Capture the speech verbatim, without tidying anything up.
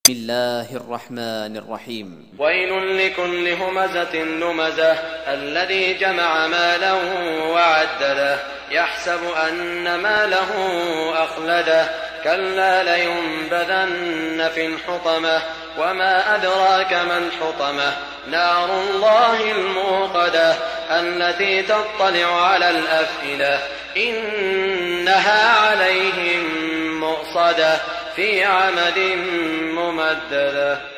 بسم الله الرحمن الرحيم. ويل لكل همزة لمزة الذي جمع مالا وعدده يحسب أن ماله أخلده كلا لينبذن في الحطمة وما أدراك ما الحطمة نار الله الموقدة التي تطلع على الأفئدة إنها عليهم مؤصدة في عمد ممددة.